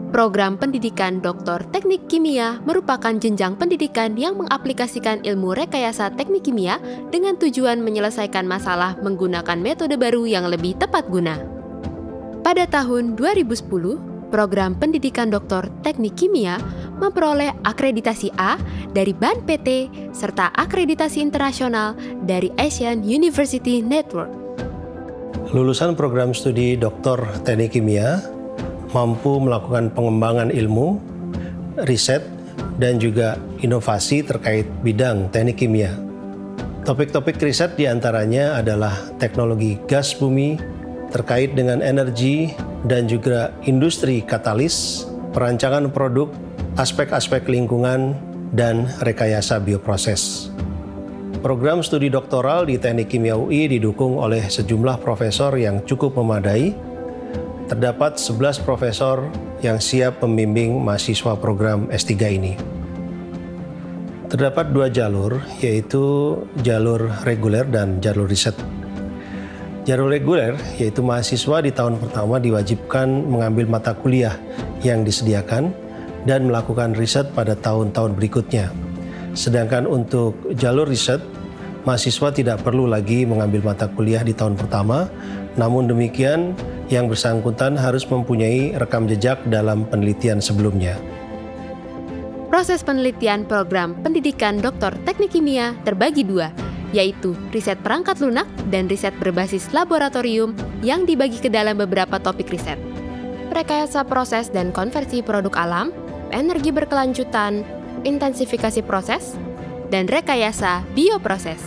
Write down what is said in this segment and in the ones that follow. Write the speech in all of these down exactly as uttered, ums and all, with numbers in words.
Program pendidikan Doktor Teknik Kimia merupakan jenjang pendidikan yang mengaplikasikan ilmu rekayasa teknik kimia dengan tujuan menyelesaikan masalah menggunakan metode baru yang lebih tepat guna. Pada tahun dua ribu sepuluh, program pendidikan Doktor Teknik Kimia memperoleh akreditasi A dari B A N P T serta akreditasi internasional dari Asian University Network. Lulusan program studi Doktor Teknik Kimia mampu melakukan pengembangan ilmu, riset, dan juga inovasi terkait bidang teknik kimia. Topik-topik riset diantaranya adalah teknologi gas bumi, terkait dengan energi dan juga industri katalis, perancangan produk, aspek-aspek lingkungan, dan rekayasa bioproses. Program studi doktoral di Teknik Kimia U I didukung oleh sejumlah profesor yang cukup memadai. Terdapat sebelas profesor yang siap membimbing mahasiswa program S tiga ini. Terdapat dua jalur, yaitu jalur reguler dan jalur riset. Jalur reguler, yaitu mahasiswa di tahun pertama diwajibkan mengambil mata kuliah yang disediakan dan melakukan riset pada tahun-tahun berikutnya. Sedangkan untuk jalur riset, mahasiswa tidak perlu lagi mengambil mata kuliah di tahun pertama, namun demikian yang bersangkutan harus mempunyai rekam jejak dalam penelitian sebelumnya. Proses penelitian program pendidikan Doktor Teknik Kimia terbagi dua, yaitu riset perangkat lunak dan riset berbasis laboratorium yang dibagi ke dalam beberapa topik riset. Rekayasa proses dan konversi produk alam, energi berkelanjutan, intensifikasi proses, dan rekayasa bioproses.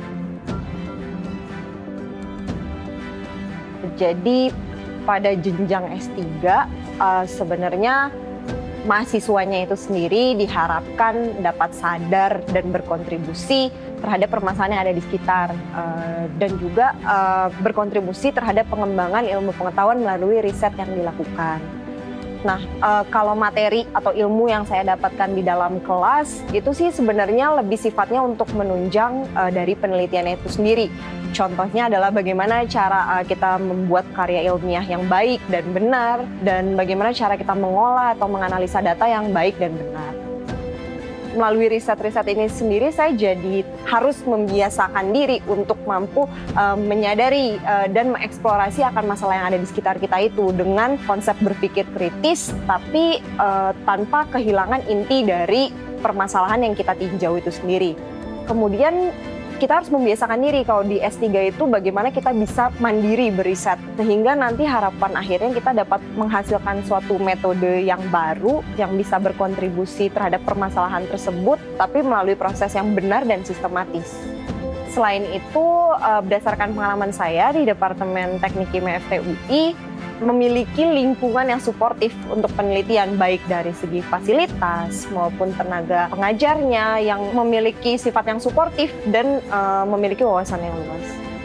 Jadi pada jenjang S tiga uh, sebenarnya mahasiswanya itu sendiri diharapkan dapat sadar dan berkontribusi terhadap permasalahan yang ada di sekitar uh, dan juga uh, berkontribusi terhadap pengembangan ilmu pengetahuan melalui riset yang dilakukan. Nah, uh, kalau materi atau ilmu yang saya dapatkan di dalam kelas itu sih sebenarnya lebih sifatnya untuk menunjang uh, dari penelitian itu sendiri. Contohnya adalah bagaimana cara uh, kita membuat karya ilmiah yang baik dan benar, dan bagaimana cara kita mengolah atau menganalisa data yang baik dan benar. Melalui riset-riset ini sendiri, saya jadi harus membiasakan diri untuk mampu uh, menyadari uh, dan mengeksplorasi akan masalah yang ada di sekitar kita itu dengan konsep berpikir kritis, tapi uh, tanpa kehilangan inti dari permasalahan yang kita tinjau itu sendiri. Kemudian kita harus membiasakan diri kalau di S tiga itu bagaimana kita bisa mandiri beriset, sehingga nanti harapan akhirnya kita dapat menghasilkan suatu metode yang baru yang bisa berkontribusi terhadap permasalahan tersebut, tapi melalui proses yang benar dan sistematis. Selain itu, berdasarkan pengalaman saya di Departemen Teknik Kimia F T U I, memiliki lingkungan yang suportif untuk penelitian, baik dari segi fasilitas maupun tenaga pengajarnya yang memiliki sifat yang suportif dan uh, memiliki wawasan yang luas.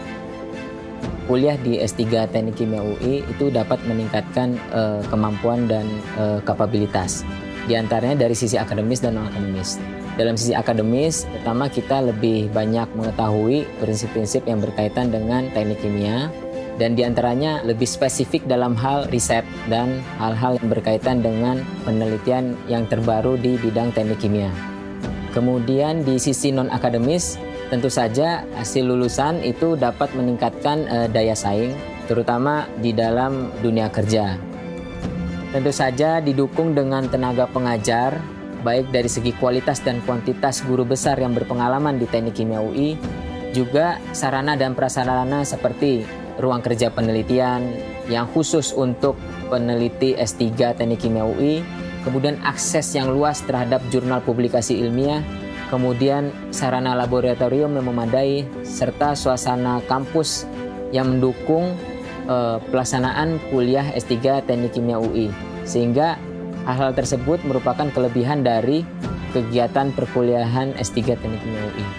Kuliah di S tiga Teknik Kimia U I itu dapat meningkatkan uh, kemampuan dan uh, kapabilitas, di antaranya dari sisi akademis dan non-akademis. Dalam sisi akademis, pertama kita lebih banyak mengetahui prinsip-prinsip yang berkaitan dengan teknik kimia, dan diantaranya lebih spesifik dalam hal riset dan hal-hal yang berkaitan dengan penelitian yang terbaru di bidang teknik kimia. Kemudian di sisi non-akademis, tentu saja hasil lulusan itu dapat meningkatkan uh, daya saing, terutama di dalam dunia kerja. Tentu saja didukung dengan tenaga pengajar, baik dari segi kualitas dan kuantitas guru besar yang berpengalaman di Teknik Kimia U I, juga sarana dan prasarana seperti ruang kerja penelitian yang khusus untuk peneliti S tiga Teknik Kimia U I, kemudian akses yang luas terhadap jurnal publikasi ilmiah, kemudian sarana laboratorium yang memadai, serta suasana kampus yang mendukung eh, pelaksanaan kuliah S tiga Teknik Kimia U I. Sehingga hal-hal tersebut merupakan kelebihan dari kegiatan perkuliahan S tiga Teknik Kimia U I.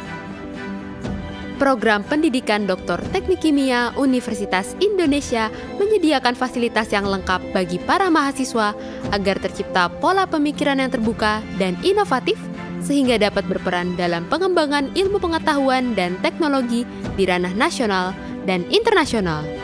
Program Pendidikan Doktor Teknik Kimia Universitas Indonesia menyediakan fasilitas yang lengkap bagi para mahasiswa agar tercipta pola pemikiran yang terbuka dan inovatif sehingga dapat berperan dalam pengembangan ilmu pengetahuan dan teknologi di ranah nasional dan internasional.